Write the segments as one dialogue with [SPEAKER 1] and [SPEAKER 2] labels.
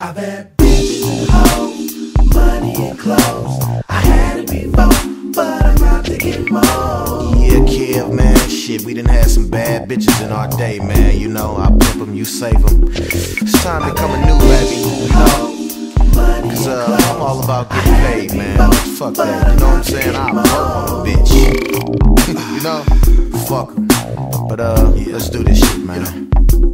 [SPEAKER 1] I've had bitches and hoes, money and clothes. I had it before, but I'm out to get more.
[SPEAKER 2] Yeah, Kev, man, shit, we done had some bad bitches in our day, man. You know, I pimp them, you save them. It's time to come anew, baby, you know. Cause I'm all about getting paid, man. Fuck that, you know what I'm saying? I work on a bitch. You know? Fuck 'em. But let's do this shit, man.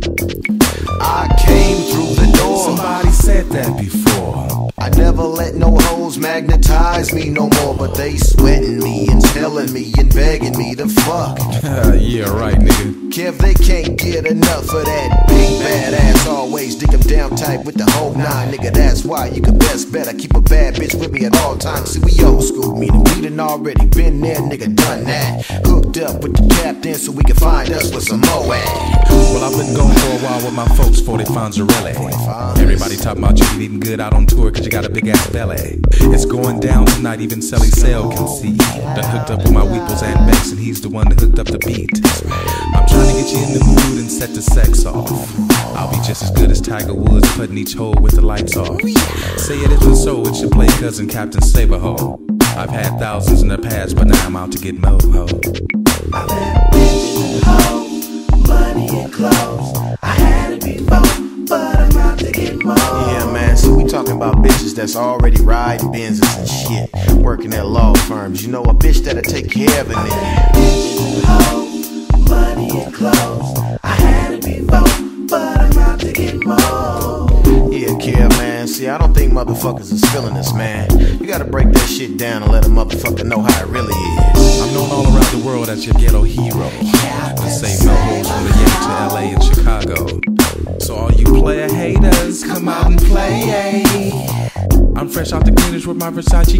[SPEAKER 2] I came through the door.
[SPEAKER 1] Somebody said that before.
[SPEAKER 2] I never let no hoes magnetize me no more, but they sweating me and telling me and begging me to fuck.
[SPEAKER 3] Yeah, right, nigga.
[SPEAKER 2] Kev, they can't get enough of that big badass. Always dig 'em down tight with the whole nine, nigga. That's why you can best bet I keep a bad bitch with me at all times. See, we old school, meaning we done already been there, nigga, done that. Hooked up with the captain so we can find us with some more at.
[SPEAKER 3] Well, I've been going for a while with my folks, 45 Zarelli. Everybody talking about you been eating good out on tour cause you got a big ass belly. It's going down tonight, even Sally Sale can see. Done hooked up with my Weeples and Banks, and he's the one that hooked up the beat. I'm trying to get you in the mood and set the sex off. I'll be just as good as Tiger Woods putting each hole with the lights off. Say it isn't so, it's your play cousin Captain Saberho. I've had thousands in the past, but now I'm out to get mo ho.
[SPEAKER 1] I've had bitches and hoes, money and clothes. I had it before, but I'm out to get more.
[SPEAKER 2] Yeah, man, see, we talking about bitches that's already riding Benzes and shit, working at law firms. You know, a bitch that'll take care of a nigga.
[SPEAKER 1] Bitches and hoes, money and clothes. I had it before, but I'm out to get more.
[SPEAKER 2] Yeah, Kev, man, see, I don't think motherfuckers is feeling this, man. You gotta break that shit down and let a motherfucker know how it really is.
[SPEAKER 3] I'm known all around the world as your ghetto hero. To save no hoes from the Yankee to LA and Chicago. So all you player haters, come out and play. I'm fresh out the cleaners with my Versace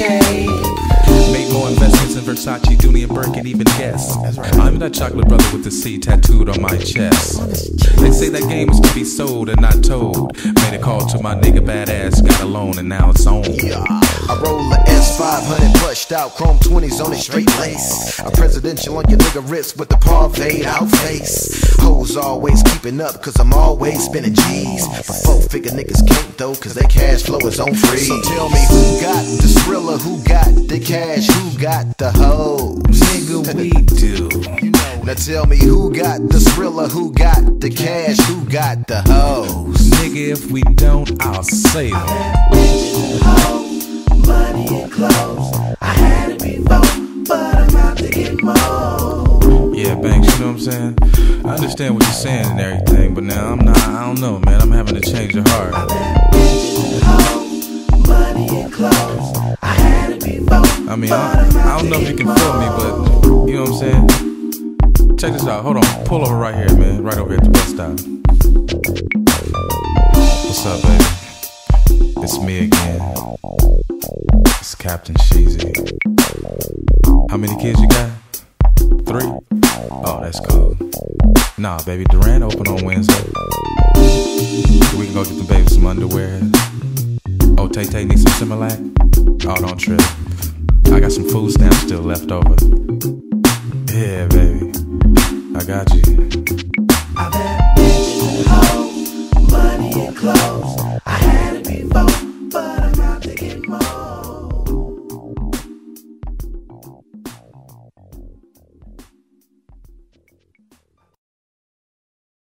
[SPEAKER 3] KA. Made more investments in Versace, Dooney and Burke, and even Guess. I'm that chocolate brother with the C tattooed on my chest. They say that game is to be sold and not told. Made a call to my nigga badass, got a loan and now it's on.
[SPEAKER 2] Yeah, I roll a S500 pushed out, chrome 20s on it, straight lace. A presidential on your nigga wrist with the parfait out face. Hoes always keeping up cause I'm always spending G's. But 4-figure niggas can't though cause their cash flow is on free. So tell me who got the Skrilla, who got the cash, who got the hoes?
[SPEAKER 3] Nigga, we do.
[SPEAKER 2] Now tell me who got the Skrilla, who got the cash, who got the hoes?
[SPEAKER 3] Nigga, if we don't, I'll say them.
[SPEAKER 1] Bitches and hoes, money and clothes. I had it before, but I'm out to get more.
[SPEAKER 3] Yeah, Banks, you know what I'm saying? I understand what you're saying and everything, but now I don't know, man. I'm having to change your heart.
[SPEAKER 1] I've had bitches and hoes, money and clothes. I had it before.
[SPEAKER 3] I mean, I don't know if you can feel me, but you know what I'm saying? Check this out. Hold on. Pull over right here, man. Right over here at the bus stop. What's up, baby? It's me again. It's Captain Sheezy. How many kids you got? 3? Oh, that's cool. Nah, baby, Durant open on Wednesday. We can go get the baby some underwear. Oh, Tay-Tay need some Similac? Oh, don't trip. I got some food stamps still left over. Yeah, baby, I got you.